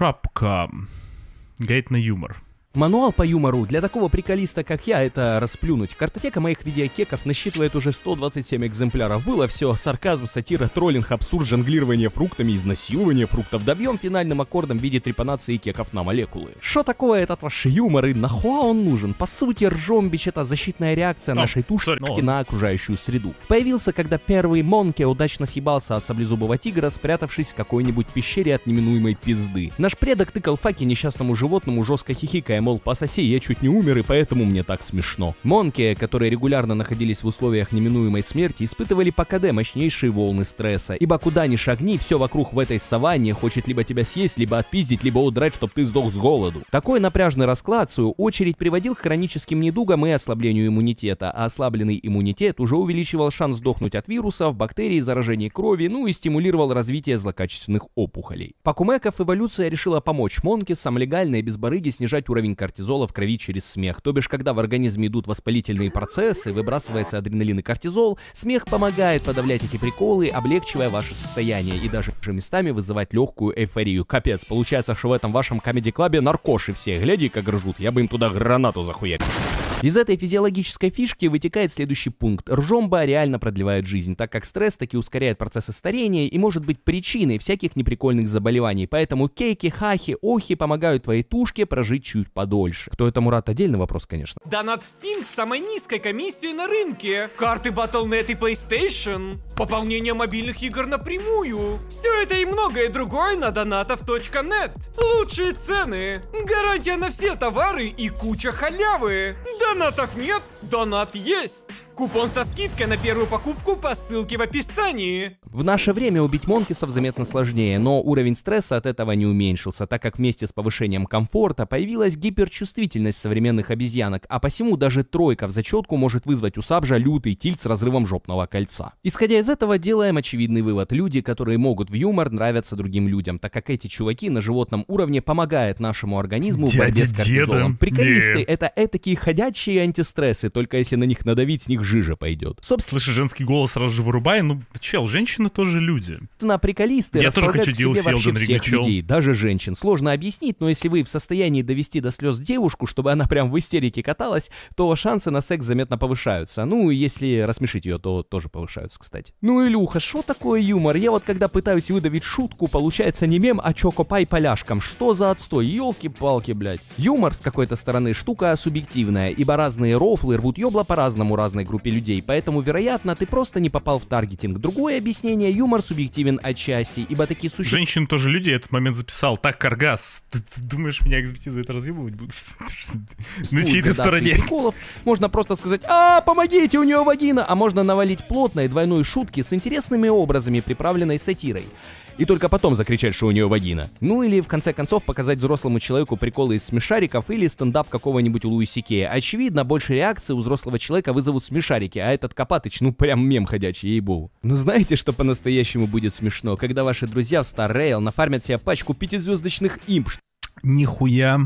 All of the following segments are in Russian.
шапка. Гайд на юмор. Мануал по юмору для такого приколиста, как я, это расплюнуть. Картотека моих видеокеков насчитывает уже 127 экземпляров. Было все: сарказм, сатира, троллинг, абсурд, жонглирование фруктами, изнасилование фруктов. Добьем финальным аккордом в виде трепанации кеков на молекулы. Что такое этот ваш юмор и нахуя он нужен? По сути, ржомбич — это защитная реакция нашей тушки на окружающую среду. Появился, когда первый Монке удачно съебался от саблезубого тигра, спрятавшись в какой-нибудь пещере от неминуемой пизды. Наш предок тыкал факи несчастному животному, жестко хихикая, мол, пососи, я чуть не умер, и поэтому мне так смешно. Монки, которые регулярно находились в условиях неминуемой смерти, испытывали по КД мощнейшие волны стресса, ибо куда ни шагни, все вокруг в этой саванне хочет либо тебя съесть, либо отпиздить, либо удрать, чтоб ты сдох с голоду. Такой напряжный расклад, в свою очередь, приводил к хроническим недугам и ослаблению иммунитета, а ослабленный иммунитет уже увеличивал шанс сдохнуть от вирусов, бактерий, заражений крови, ну и стимулировал развитие злокачественных опухолей. Пакумеков эволюция решила помочь монкисам легально и без барыги снижать уровень кортизола в крови через смех. То бишь, когда в организме идут воспалительные процессы, выбрасывается адреналин и кортизол, смех помогает подавлять эти приколы, облегчивая ваше состояние и даже местами вызывать легкую эйфорию. Капец, получается, что в этом вашем комеди-клабе наркоши все. Гляди, как ржут, я бы им туда гранату захуякал. Из этой физиологической фишки вытекает следующий пункт. Ржомба реально продлевает жизнь, так как стресс таки ускоряет процессы старения и может быть причиной всяких неприкольных заболеваний. Поэтому кейки, хахи, охи помогают твоей тушке прожить чуть подольше. Кто это, Мурат, отдельный вопрос, конечно. Донат в Steam с самой низкой комиссией на рынке. Карты Battle.net и PlayStation. Пополнение мобильных игр напрямую. Все это и многое другое на donatov.net. Лучшие цены, гарантия на все товары и куча халявы. Донатов нет, донат есть. Купон со скидкой на первую покупку по ссылке в описании. В наше время убить монкисов заметно сложнее, но уровень стресса от этого не уменьшился, так как вместе с повышением комфорта появилась гиперчувствительность современных обезьянок, а посему даже тройка в зачетку может вызвать у Сабжа лютый тильт с разрывом жопного кольца. Исходя из этого, делаем очевидный вывод: люди, которые могут в юмор, нравятся другим людям, так как эти чуваки на животном уровне помогают нашему организму в борьбе с кортизолом. Приколисты — это этакие ходячие антистрессы, только если на них надавить, с них жижа пойдет. Собственно, слышишь женский голос, сразу же вырубай. Ну, чел, женщины тоже люди. Приколисты я тоже хочу к себе DLC вообще Elden Ring, всех чел. людей, даже женщин. Сложно объяснить, но если вы в состоянии довести до слез девушку, чтобы она прям в истерике каталась, то шансы на секс заметно повышаются. Ну, если рассмешить ее, то тоже повышаются, кстати. Ну, Илюха, что такое юмор? Я вот когда пытаюсь выдавить шутку, получается не мем, а чокопай поляшкам. Что за отстой? Ёлки-палки, блядь. Юмор, с какой-то стороны, штука субъективная, ибо разные рофлы рвут ёбла по-разному разной группе людей, поэтому, вероятно, ты просто не попал в таргетинг. Другое объяснение: юмор субъективен отчасти, ибо такие существа... Женщины тоже люди, я этот момент записал. Так, Каргас, ты думаешь, меня экспертиза это разъебывать будут? На чьей-то стороне. Приколов. Можно просто сказать: а, помогите, у нее вагина! А можно навалить плотной двойной шутки с интересными образами, приправленной сатирой. И только потом закричать, что у нее вагина. Ну или в конце концов показать взрослому человеку приколы из смешариков или стендап какого-нибудь Луи Сикея. Очевидно, больше реакции у взрослого человека вызовут смешарики, а этот Копатыч, ну прям мем ходячий, ей-богу. Но знаете, что по-настоящему будет смешно? Когда ваши друзья в Star Rail нафармят себе пачку 5-звездочных имп. Нихуя.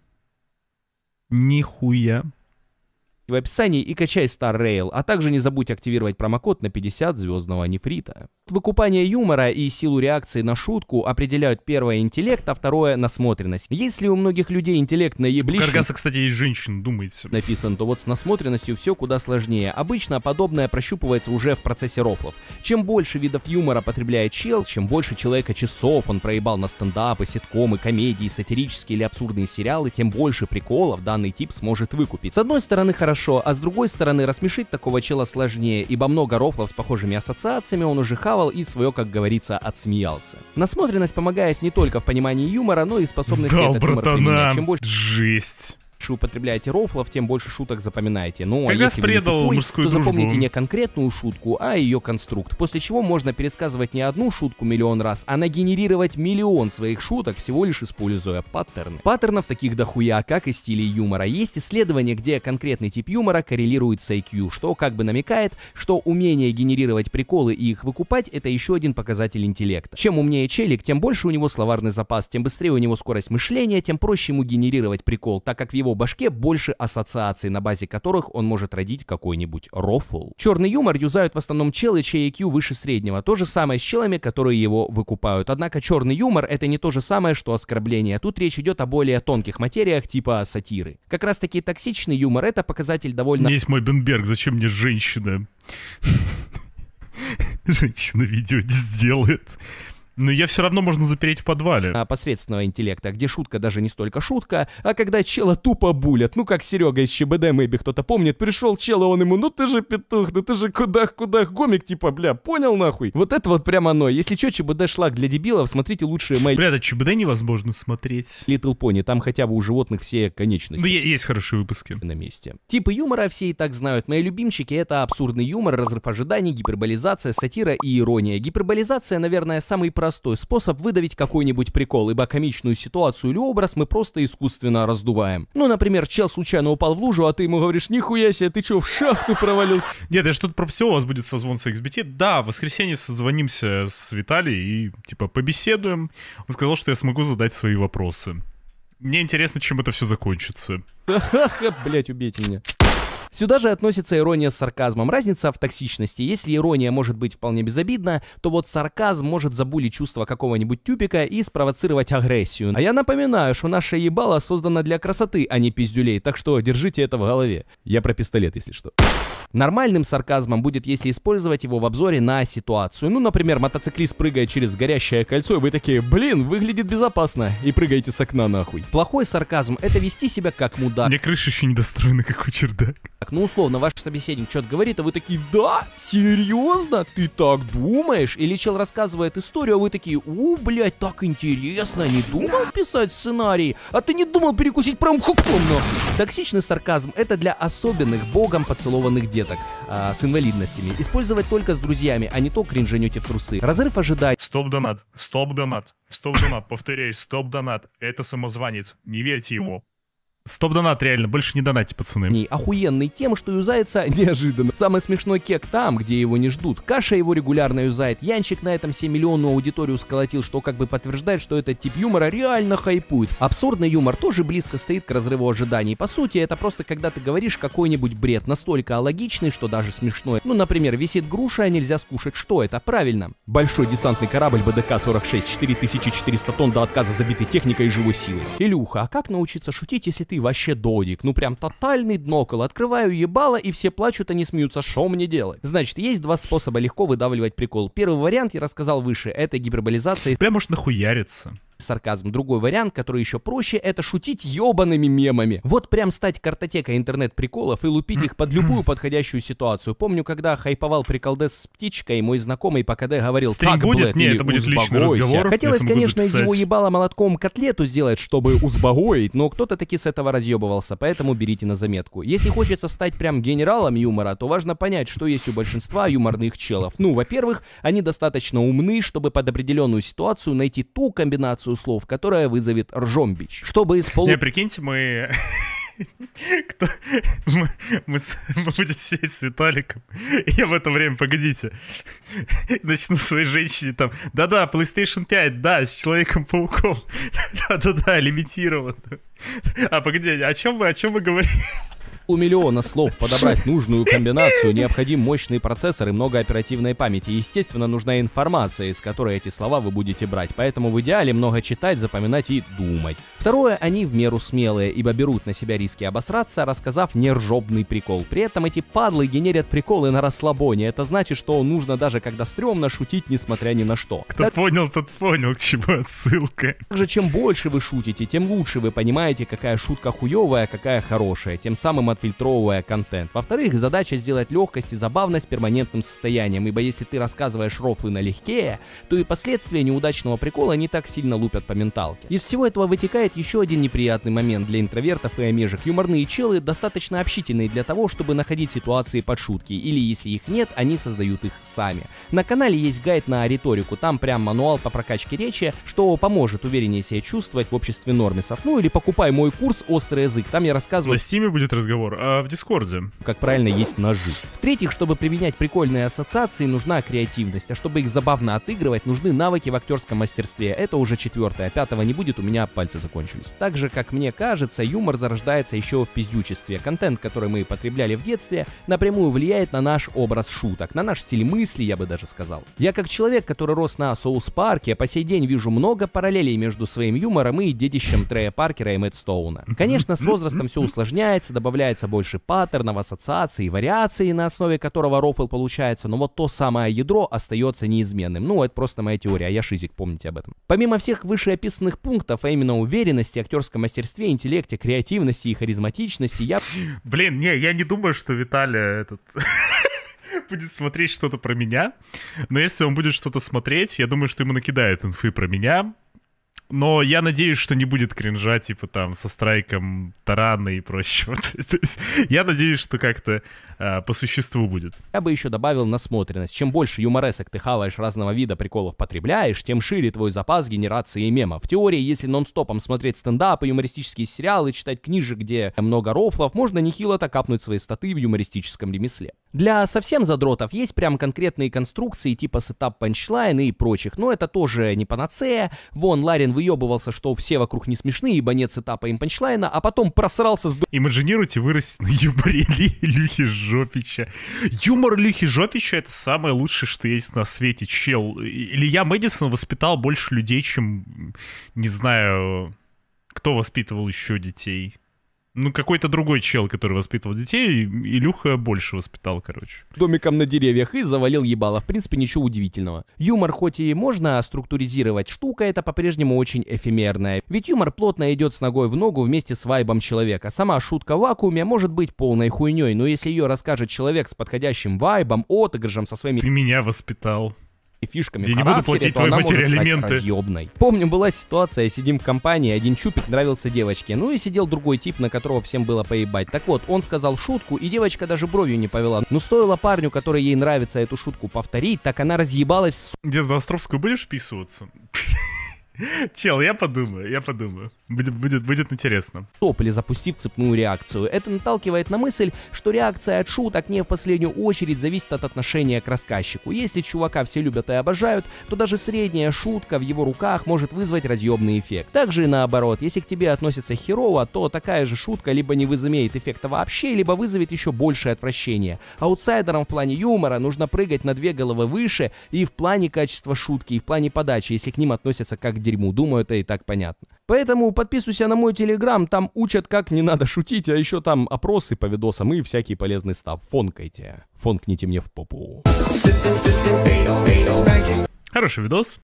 Нихуя. В описании и качай Star Rail, а также не забудь активировать промокод на 50 звездного нефрита. Выкупание юмора и силу реакции на шутку определяют: первое — интеллект, а второе — насмотренность. Если у многих людей интеллект наеблищен... У Каргаса, кстати, есть женщина, думаете. Написан, то вот с насмотренностью все куда сложнее. Обычно подобное прощупывается уже в процессе рофлов. Чем больше видов юмора потребляет чел, чем больше человека часов он проебал на стендапы, ситкомы, комедии, сатирические или абсурдные сериалы, тем больше приколов данный тип сможет выкупить. С одной стороны хорошо, а с другой стороны рассмешить такого чела сложнее, ибо много рофлов с похожими ассоциациями он уже хавал и свое, как говорится, отсмеялся. Насмотренность помогает не только в понимании юмора, но и способности этот юмор применять. Чем больше... Жесть. употребляете рофлов, тем больше шуток запоминаете. Ну, когда а если вы не тупой, то дружбу, запомните не конкретную шутку, а ее конструкт. После чего можно пересказывать не одну шутку миллион раз, а нагенерировать миллион своих шуток, всего лишь используя паттерны. Паттернов таких дохуя, как и стилей юмора. Есть исследования, где конкретный тип юмора коррелирует с IQ, что как бы намекает, что умение генерировать приколы и их выкупать — это еще один показатель интеллекта. Чем умнее челик, тем больше у него словарный запас, тем быстрее у него скорость мышления, тем проще ему генерировать прикол, так как в его его башке больше ассоциаций, на базе которых он может родить какой-нибудь рофл. Черный юмор юзают в основном челы, чей IQ выше среднего. То же самое с челами, которые его выкупают. Однако черный юмор — это не то же самое, что оскорбление. Тут речь идет о более тонких материях, типа сатиры. Как раз таки токсичный юмор — это показатель довольно... Есть мой Бенберг, зачем мне женщина? Женщина видео не сделает. Но я все равно можно запереть в подвале. Посредственного интеллекта, где шутка даже не столько шутка, а когда чела тупо булят. Ну, как Серега из ЧБД, мэйби кто-то помнит, пришел чел, и он ему, ну ты же петух, ну ты же кудах-кудах гомик, типа, бля, понял нахуй? Вот это вот прям оно. Если что, ЧБД шлак для дебилов, смотрите лучшие мои... Бля, это ЧБД невозможно смотреть. Little Pony, там хотя бы у животных все конечности. Ну, есть хорошие выпуски. На месте. Типы юмора все и так знают. Мои любимчики — это абсурдный юмор, разрыв ожиданий, гиперболизация, сатира и ирония. Гиперболизация, наверное, самый простой способ выдавить какой-нибудь прикол, ибо комичную ситуацию или образ мы просто искусственно раздуваем. Ну, например, чел случайно упал в лужу, а ты ему говоришь: нихуя себе, ты чё, в шахту провалился? Нет, я что-то про все, у вас будет созвон с XBT. Да, в воскресенье созвонимся с Виталием и, типа, побеседуем. Он сказал, что я смогу задать свои вопросы. Мне интересно, чем это все закончится. Ха-ха, блять, убейте меня. Сюда же относится ирония с сарказмом. Разница в токсичности. Если ирония может быть вполне безобидна, то вот сарказм может забулить чувство какого-нибудь тюпика и спровоцировать агрессию. А я напоминаю, что наша ебало создана для красоты, а не пиздюлей, так что держите это в голове. Я про пистолет, если что. Нормальным сарказмом будет, если использовать его в обзоре на ситуацию. Ну, например, мотоциклист прыгает через горящее кольцо, и вы такие: блин, выглядит безопасно, и прыгаете с окна нахуй. Плохой сарказм — это вести себя как мудак. Мне крыша еще не достроена, как у чердак. Ну, условно, ваш собеседник что-то говорит, а вы такие: да? Серьезно? Ты так думаешь? Или чел рассказывает историю, а вы такие: блядь, так интересно, не думал писать сценарий? А ты не думал перекусить прям хуком, нахуй? Токсичный сарказм — это для особенных богом поцелованных деток с инвалидностями. Использовать только с друзьями, а не то кринжанете в трусы. Разрыв ожиданий. Стоп-донат, стоп-донат, стоп-донат, повторяю, стоп-донат. Это самозванец, не верьте ему. Стоп-донат, реально, больше не донатьте, пацаны. Охуенный тем, что юзается неожиданно. Самый смешной кек там, где его не ждут. Каша его регулярно юзает. Янчик на этом 7-миллионную аудиторию сколотил, что как бы подтверждает, что этот тип юмора реально хайпует. Абсурдный юмор тоже близко стоит к разрыву ожиданий. По сути, это просто когда ты говоришь какой-нибудь бред, настолько алогичный, что даже смешной. Ну, например, висит груша, а нельзя скушать. Что это? Правильно. Большой десантный корабль БДК-46, 4400 тонн до отказа, забитый техникой и живой силой. Илюха, а как научиться шутить, если ты вообще додик? Ну прям тотальный днокол. Открываю ебало, и все плачут, они смеются. Шо мне делать? Значит, есть два способа легко выдавливать прикол. Первый вариант я рассказал выше. Это гиперболизация. Прям может нахуяриться. Сарказм. Другой вариант, который еще проще, это шутить ебаными мемами. Вот прям стать картотекой интернет-приколов и лупить их под любую подходящую ситуацию. Помню, когда хайповал приколдес с птичкой, мой знакомый по КД говорил: стрим так, будет? блядь, Нет, или это будет личный разговор. Хотелось, конечно, из его ебала молотком котлету сделать, чтобы узбагоить, но кто-то таки с этого разъебывался, поэтому берите на заметку. Если хочется стать прям генералом юмора, то важно понять, что есть у большинства юморных челов. Ну, во-первых, они достаточно умны, чтобы под определенную ситуацию найти ту комбинацию слов, которая вызовет ржомбич. Чтобы из Не, прикиньте, мы будем сидеть с Виталиком, и я в это время, погодите, начну своей женщине там: да-да, PlayStation 5, да, с Человеком-пауком, да-да-да, лимитирован. А погоди, о чем вы говорите? У миллиона слов подобрать нужную комбинацию необходим мощный процессор и много оперативной памяти. Естественно, нужна информация, из которой эти слова вы будете брать. Поэтому в идеале много читать, запоминать и думать. Второе, они в меру смелые, ибо берут на себя риски обосраться, рассказав нержобный прикол. При этом эти падлы генерят приколы на расслабоне. Это значит, что нужно даже когда стрёмно шутить, несмотря ни на что. Кто понял, тот понял, к чему отсылка. Также, чем больше вы шутите, тем лучше вы понимаете, какая шутка хуёвая, какая хорошая. Тем самым отфильтровывая контент. Во-вторых, задача сделать легкость и забавность перманентным состоянием, ибо если ты рассказываешь рофлы налегке, то и последствия неудачного прикола не так сильно лупят по менталке. Из всего этого вытекает еще один неприятный момент для интровертов и омежек. Юморные челы достаточно общительные для того, чтобы находить ситуации под шутки, или если их нет, они создают их сами. На канале есть гайд на риторику, там прям мануал по прокачке речи, что поможет увереннее себя чувствовать в обществе нормисов. Ну или покупай мой курс «Острый язык», там я рассказываю... На Стиме будет разговор разговор? В Дискорде. Как правильно есть ножи. В-третьих, чтобы применять прикольные ассоциации, нужна креативность, а чтобы их забавно отыгрывать, нужны навыки в актерском мастерстве. Это уже четвертое, а пятого не будет, у меня пальцы закончились. Также, как мне кажется, юмор зарождается еще в пиздючестве. Контент, который мы потребляли в детстве, напрямую влияет на наш образ шуток, на наш стиль мысли, я бы даже сказал. Я как человек, который рос на Соус-Парке, по сей день вижу много параллелей между своим юмором и детищем Трея Паркера и Мэтт Стоуна. Конечно, с возрастом все усложняется, добавляется больше паттернов, ассоциаций и вариаций, на основе которого рофл получается, но вот то самое ядро остается неизменным. Ну, это просто моя теория, а я шизик, помните об этом. Помимо всех вышеописанных пунктов, а именно уверенности, актерском мастерстве, интеллекте, креативности и харизматичности, я... Блин, я не думаю, что Виталий будет смотреть что-то про меня, но если он будет что-то смотреть, я думаю, что ему накидают инфы про меня. Но я надеюсь, что не будет кринжа, типа там, со страйком Тарана и прочего. Я надеюсь, что как-то по существу будет. Я бы еще добавил насмотренность. Чем больше юморесок ты хаваешь разного вида приколов потребляешь, тем шире твой запас генерации мемов. В теории, если нон-стопом смотреть стендапы, юмористические сериалы, читать книжек, где много рофлов, можно нехило-то капнуть свои статы в юмористическом ремесле. Для совсем задротов есть прям конкретные конструкции типа сетап, панчлайн и прочих, но это тоже не панацея. Вон, Ларин выебывался, что все вокруг не смешные, ибо нет сетапа и панчлайна, а потом просрался с... Имаджинируйте вырастить на юморе Илюхи Жопича. Юмор Илюхи Жопича — это самое лучшее, что есть на свете, чел. Илья Мэдисон воспитал больше людей, чем, не знаю, кто воспитывал еще детей. Ну, какой-то другой чел, который воспитывал детей, Илюха больше воспитал, короче. Домиком на деревьях и завалил ебало. В принципе, ничего удивительного. Юмор хоть и можно структуризировать, штука эта по-прежнему очень эфемерная. Ведь юмор плотно идет с ногой в ногу вместе с вайбом человека. Сама шутка в вакууме может быть полной хуйней, но если ее расскажет человек с подходящим вайбом, отыгрышем, со своими... Ты меня воспитал. И фишками я в не буду платить твои материалименты. Разъебной. Помню, была ситуация, сидим в компании, один чупик нравился девочке, ну и сидел другой тип, на которого всем было поебать. Так вот, он сказал шутку, и девочка даже бровью не повела. Но стоило парню, который ей нравится, эту шутку повторить, так она разъебалась. Дед, в Островскую будешь вписываться? Чел, я подумаю. Будет интересно. Топли, запустив цепную реакцию. Это наталкивает на мысль, что реакция от шуток не в последнюю очередь зависит от отношения к рассказчику. Если чувака все любят и обожают, то даже средняя шутка в его руках может вызвать разъебный эффект. Также и наоборот, если к тебе относятся херово, то такая же шутка либо не возымеет эффекта вообще, либо вызовет еще большее отвращение. Аутсайдерам в плане юмора нужно прыгать на 2 головы выше и в плане качества шутки, и в плане подачи, если к ним относятся как к дерьму. Думаю, это и так понятно. Поэтому подписывайся на мой телеграм, там учат, как не надо шутить, а еще там опросы по видосам и всякий полезный став. Фонкайте. Фонкните мне в попу. Хороший видос.